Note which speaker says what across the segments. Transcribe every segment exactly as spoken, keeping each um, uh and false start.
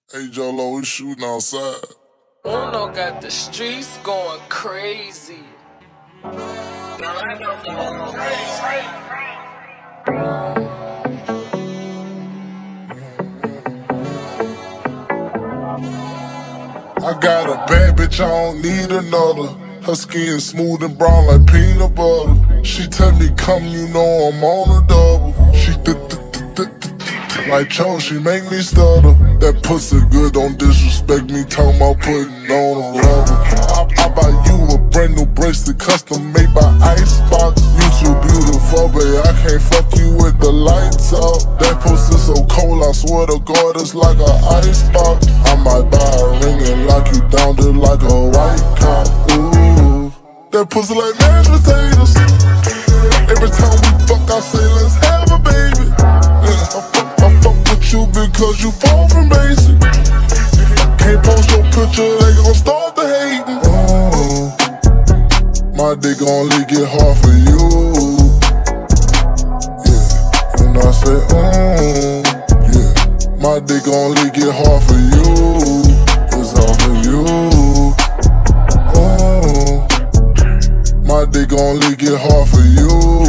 Speaker 1: Hey Jolo, we shooting outside.
Speaker 2: Uno got the streets going crazy.
Speaker 1: I got a bad bitch, I don't need another. Her skin smooth and brown like peanut butter. She tell me come, you know I'm on a double. She th th th th th like Cho, she make me stutter. That pussy good, don't disrespect me, talking about putting on a rubber. I, I buy you a brand new bracelet, custom made by Icebox. You too beautiful, babe, I can't fuck you with the lights out. That pussy so cold, I swear to God, it's like an icebox. I might buy a ring and lock you down just like a white cop. Ooh, that pussy like mashed potatoes. Every time we fuck, I say let's have a baby. Yeah, I fuck, I fuck with you because you fall from basic. Can't post your picture, they gon' start the hating. Oh, my dick only get hard for you. Yeah, and I say, oh, yeah, my dick only get hard for you. It's all for you. Oh, my dick only get hard for you.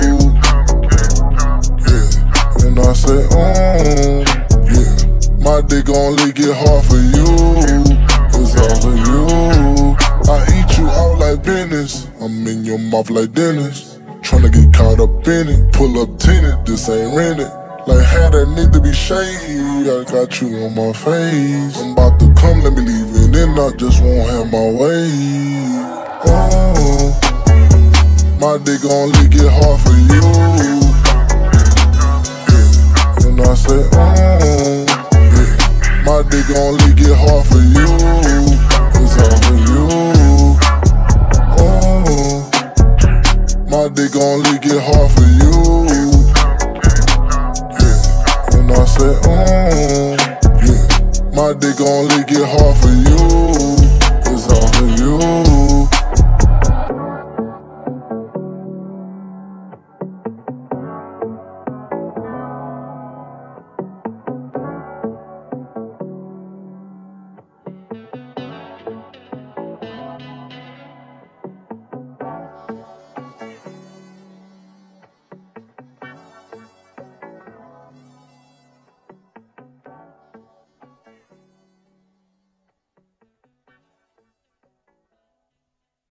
Speaker 1: Yeah, and I say, oh, yeah, my dick only get hard for you. It's all for you. I eat you out like business. I'm in your mouth like Dennis. Tryna get caught up in it. Pull up tinted, this ain't rented. Like how that need to be shade. I got you on my face. I'm about to come, let me leave it in. I just won't have my way. Oh, my dick only get hard for you. Yeah, and I say, oh, yeah, my dick only get hard for you. It's all for you. Oh, my dick only get hard for you. Yeah, and I say, oh, yeah, my dick only get hard for you. It's all for you.